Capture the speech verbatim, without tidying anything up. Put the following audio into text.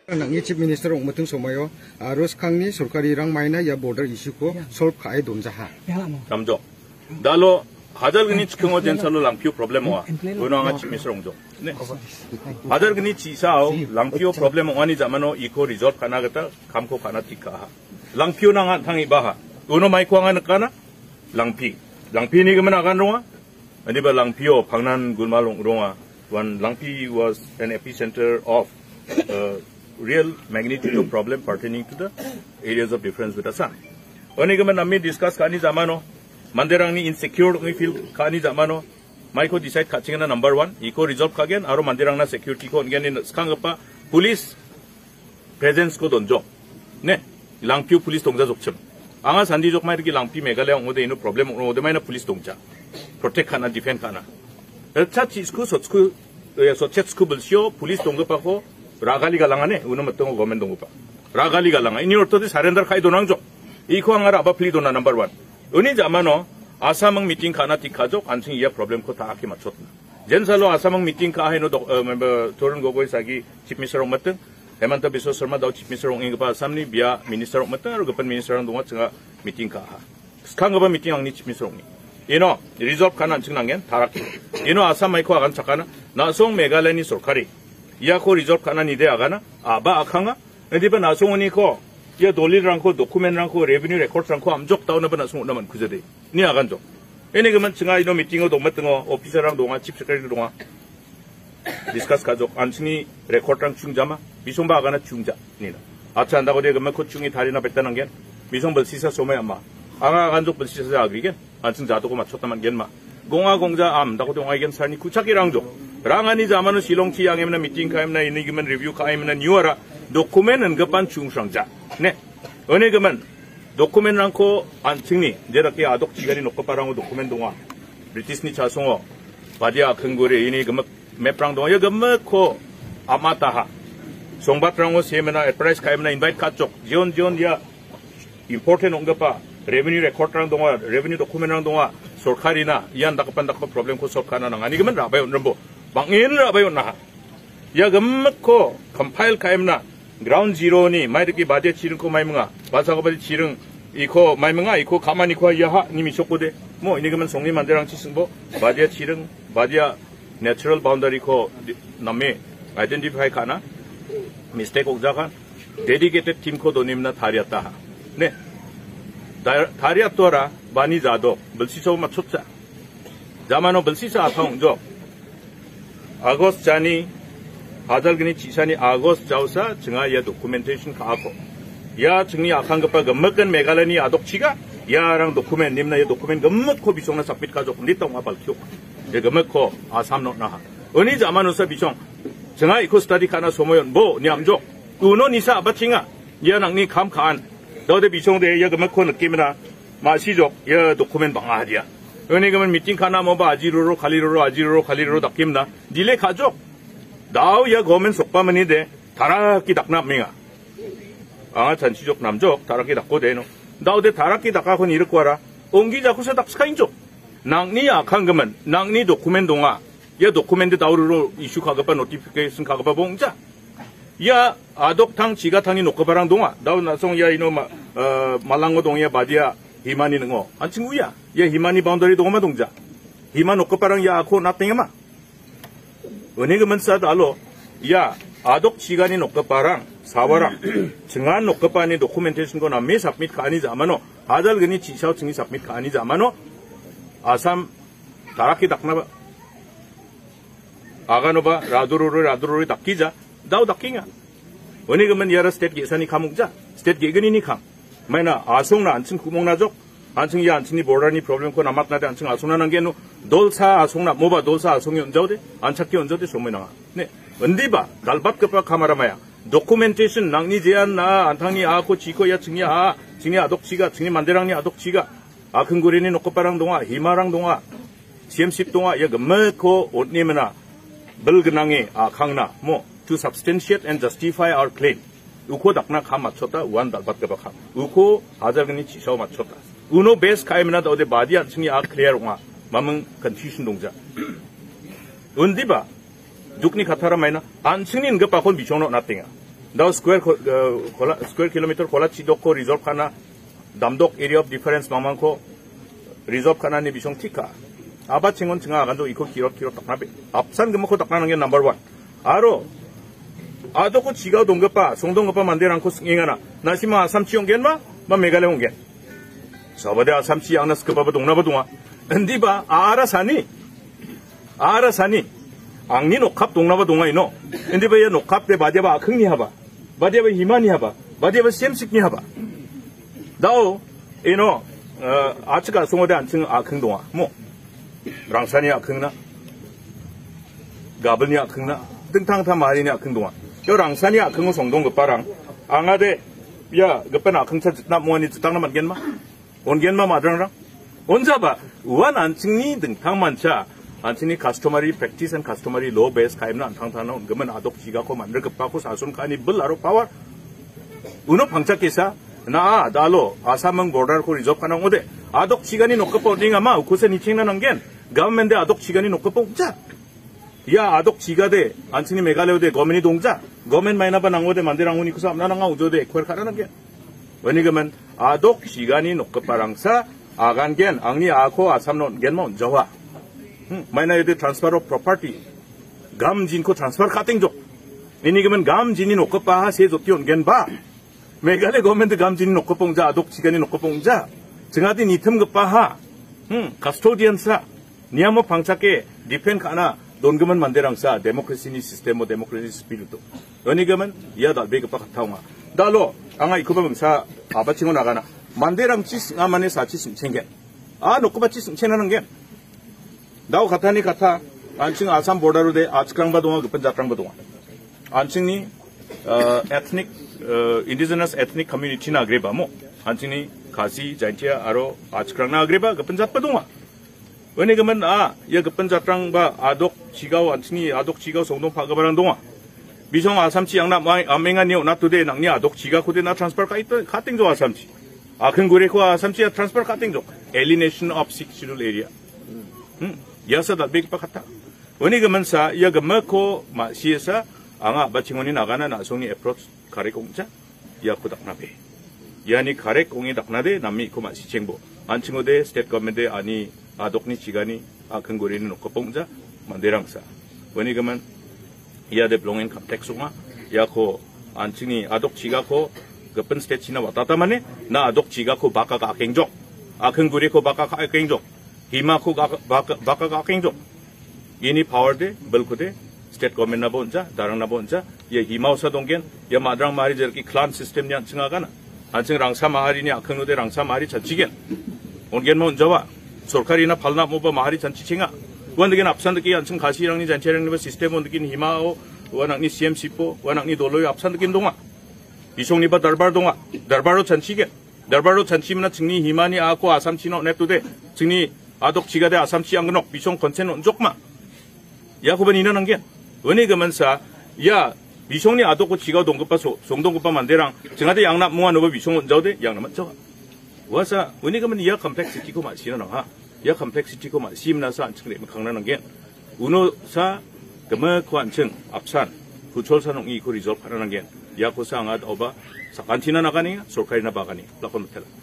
Nangni Chief Minister ong matung somayo arus kangni sorkarirang maina ya border issue ko solve kae donjaha. Kamjo. Dalo hajar gini chikengo jensalo langpio problemo wa. Unanga Chief Minister ongjo. Ne. Hajar gini chisao langpio problemo wani zamano iko resolve kana gata kamko kana tika. Langpio nanga tangi baha. Uno mai kuangan kana langpi. Langpi ni kemen akan ronga. Ani ba langpio pangnan gulmalong ronga. When Langpi was an epicenter of uh, real magnitude of problem pertaining to the areas of difference with Assam. Oni kemen nami discuss kani zamano, manderang ni insecure ni feel kani zamano, mai ko decide kachingan na number one, iko resolve kagen, aro manderang na security ko ngen ni skang apa police presence ko donjo, ne Langpi police dongja jokchim. Anga sandi jok mai ki Langpi Meghalaya ongode ino problem ongode mai na police dongja, protect kana defend kana. Chachi school so school so chat school belsiyo police dongpa ko ragali galangane uno matong government dongpa ragali galanga ini orto de surrender khai donangjo iko angara aba pli dona number one uni jamano asamang meeting kana tikhajo anching iya problem ko ta aki machotna jensalo asamang meeting ka haino member torun gogoi sagi chief minister ong mateng hemanta biswa sharma dau chief minister ong ingpa samni bia minister ong mateng aro gapan minister ong donga chenga meeting ka ha skangaba meeting angni chief minister ong 이노 리졸브 가난 증난겐 다락기 이노 아삼 마이코 아간 착가나 나송 메갈레니 솔카리 이야코 리졸브 가난 이데 아가나 아바 아캉가 에디바 나송오니코 야 돌리랑코 도쿠멘랑코 레베뉴 레코드랑코 암족 다운어바 나송 나만 그저데 니 아간조 에네 그만 증아 이노 미팅어 동마등어 오피서랑 동아 칩 세크레터리 동아 디스커스 가족 안칭이 레코드랑 중자마 미송바 아가나 중자 니나 아차 한다고 데 그만 코 중이 다리나 뱉다는 게 미송벌 시사 소매야마 anga ganjok belsi sa agrigen anjing jatuh ko machotaman gen ma gonga gongja am dako donga gen sarni kuchaki rangjo rangani zamanu silong chi yang emna meeting ka emna ini gimen review ka emna nyuara dokumen enggapan chungsangja ne one gemen dokumen rangko anjingni jeraki adok chigari nokko parango dokumen donga british ni chasongo badia khengore ini gemek meprang donga ya gemek ko amataha songbat rango semena enterprise ka emna invite ka chok jion jion dia important onggapa revenue record rang donga revenue document rang donga sorkarina ian dakapan dakap problem ko sorkana nang ani gemen rabayon rembo bangin rabayon na ya gemmek ko compile kaimna ground zero ni maidki bade chiring ko maimunga basago badi chiring iko maimunga iko 가만히 ko yaha nimi sokode mo ini gemen songni manderang chisingbo bade chiring badia natural boundary ko namme identify kana mistake ogjaga dedicated team ko donimna 다리였다 네 다리야 또라 많이 자도 벌시서 맞췄자 자만어 벌시서 아파옹조 아고스 자니 아달그니 지산이 아고스 자우사 증아야 도큐멘테이션 가고 야 증이 악한 것바 금먹건 메갈라니 아독치가 야랑 도큐멘 님나 야 도큐멘 금먹고 비송나 삽빛 가족 니똥 아발키오 예 금먹고 아삼노 나하 어니 자만어서 비송 증아 이코 스타디 카나 소모연 뭐 냠조 우노 니사 아바칭아 야랑 니 감칸 너데 비송대 야 그만 코 느낌이나 마시죠 야 도쿠멘 방아디야 은혜 그만 미팅 가나 뭐 아지로로 칼리로로 아지로로 칼리로로 닥김나 딜레 가족 나우 야 거면 속바면이데 다락기 닥남밍아 아 잔치족 남족 다락기 닥고 되노 나우데 다락기 닥가곤 이렇고 와라 옹기 자쿠서 닥스카인족 낭니 약한 그만 낭니 도쿠멘 동아 야 도쿠멘드 다우르로 이슈 가가바 노티피케이션 가가바 봉자 야 아독탕 지가탕이 놓고바랑 동아 나우 나송 야 이노 마 어 말랑고 동이야 바디야 히마니 능어 안 친구야 야 히마니 바운더리 동마 동자 히마 놓고바랑 야코 나땡야마 은혜금은 싸달로 야 아독 지간이 놓고바랑 사와랑 증안 놓고바니 도큐멘테이션 거 남미 삽밋 가니 자마노 아달그니 지샤오 증이 삽밋 가니 자마노 아삼 다라키 닥나바 아가노바 라도로로 라도로로 닥기자 다우 닥킹아 어느 그만 여러 스테이트 예산이 감옥자 스테이트 예근이니 감 마이나 아송나 안층 구멍나족 안층이 안층이 보라니 프로블em 코 남았나데 안층 아송나는 게노 돌사 아송나 모바 돌사 아송이 언저데 안착기 언저데 소매나 네 언디바 달밥급바 카마라마야 도큐멘테이션 낭니 제안 나 안탕니 아코 지코야 증이 아 증이 아독치가 증이 만데랑니 아독치가 아큰고리니 놓고빠랑 동아 히마랑 동아 씨엠십 동아 야 금메코 옷니메나 벌근낭이 아강나 뭐 to substantiate and justify our claim. 우코 닥나 감 맞췄다 우한 달밭가바 감. 우코 아자그니 지셔 맞췄다. 우노 베스 카이미나다 어디 바디아 증이 아 클리어롱아 마멍 컨퓨전 동자. 은디바 죽니 카타라 마이나 안층인 것 바콘 비쇼노 나띵아. 다 스퀘어 콜라 스퀘어 킬로미터 콜라 치도코 리졸브 하나 담독 에리어 오브 디퍼런스 망망코 리졸브 하나니 비숑 티카 아바 칭원 칭아 간도 이코 기록 기록 딱나베 앞산 금코 딱나는 게 넘버 원 아로 아도코 지가 동급바 송동급바 만데랑코 승행하나 나시마 아삼치 용겐마 마 메갈레 용겐 서버데 아삼치 양나스 급바바 동나바 동아 엔디바 아라사니 아라사니 앙니 녹합 동나바 동아 이노 엔디바 야 녹합 데 바디바 아흥니 하바 바디바 히마니 하바 바디바 셈식니 하바 다오 이노 어 아츠가 송어데 안층 아흥 동아 뭐 랑산이 아흥나 가블니 아흥나 등탕타 마리니 아흥 동아 요 랑산이 아흥 송동 급바랑 앙아데 야 급반 아흥 차 나 모니 땅나 만겐마 온겐마 마드랑랑 온자바 우한 안층니 등탕만차 안층니 카스토마리 프랙티스 앤 카스토마리 로 베이스 카임나 안탕타나 온그만 아독 지가코 만들 급바코 사손 카니 불라로 파워 우노 방착기사 나 달로 아사망 보더코 리조프 하나 오데 아독 시간이 녹급보 링아마 우코세 니칭나는 겐 가면데 아독 시간이 녹급보 자 야 아독 지가데 안층니 메갈레오데 거면이 동자 거면 마이나바 낭오데 만데랑오니 쿠사 암나랑아 우조데 에쿠엘 카라는 게 왜냐면 아독 시간이 녹급바랑사 아간겐 앙니 아코 아삼노 겐모 저와 마이나이데 트랜스퍼 오브 프로퍼티 감진코 트랜스퍼 카팅조 이니그면 감진이 녹급바 세조티온 겐바 메갈레 거멘드 감진이 녹급봉자 아독 시간이 녹급봉자 증아디 니틈 급바하 응 카스토디언사 니아모 방착게 디펜 카나 논금은 만데랑사 데모크라시니 시스템 데모크라시 스피리트 이니그면 이하다 베급바 카타옹아 달로 앙아 이코바명사 아바칭고 나가나 만데랑 치스 아만에 사치스 챙겐 아 녹급바 치스 챙나는 게 나우 가타니 가타 안층 아삼 보다로데 아츠크랑바 동아 급은 자트랑바 동아 안층니 어 에트닉 어 인디지너스 에트닉 커뮤니티나 그레바모 안층니 가시 자이티아 아로 아츠크랑나 그레바 급은 자트바 동아 왜냐면 아야 급은 자트랑바 아독 지가오 안층니 아독 지가오 송동 파가바랑 동아 미성 아삼치 양나 아맹아니 나토데 낭니 아독 지가 코데 나 트랜스퍼 카이트 카팅조 아삼치 아큰 고레코 아삼치 트랜스퍼 카팅조 엘리네이션 오브 식슈럴 에리아 음 야사다 베기파 카타 왜냐면 사 야가 먹고 마시에사 앙아 바칭원이 나가나 나송이 애프로치 가레공자 야코닥나베 야니 가레공이 닥나데 남미 이코 마시 쟁보 안칭오데 스테이트 거멘데 아니 아독니 지가니 아큰 고레는 놓고 봉자 만데랑사 왜냐면 이아데 블롱엔 컴텍송아 야코 안칭이 아독 지가코 급은 스테치나 왔다다만에 나 아독 지가코 바카가 갱족 아큰 고레코 바카가 갱족 히마코 바카 바카가 갱족 이니 파워데 벌코데 스테이트 거멘 나 본자 다랑 나 본자 예 히마우사 동겐 야 마드랑 마리 저기 클란 시스템 냐 층아가나 안층 랑사 마하리니 아큰노데 랑사 마리 전치겐 온겐 먼저와 소카리나 팔나 모바 마하리 전치칭아 원득인 앞산득이 안층 가시랑니 잔체랑니 시스템 원득인 히마오 원학니 씨엠씨포 원학니 돌로이 앞산득인 동아 이송니바 달바르 동아 달바르 전치겐 달바르 전치미나 증니 히마니 아코 아삼치노 냅도데 증니 아독 지가데 아삼치 안근옥 비송 건체는 온족마 야코번 이너는 게 은혜그면서 야 비송니 아독고 지가 동급바 송동급바 만데랑 증하데 양납 무한 오버 비송 온자오데 양납만 저 와서 은혜그면 야 컴플렉시티고 마시는 하 야 컴플렉시티고 마시면서 안층내면 강나는 게 운호사 그머코 안층 앞산 부철산홍이 이코 리졸브 하는 게 야코사 앙앗 오바 사간티나 나가니 솔카리나 바가니 라콘 못해라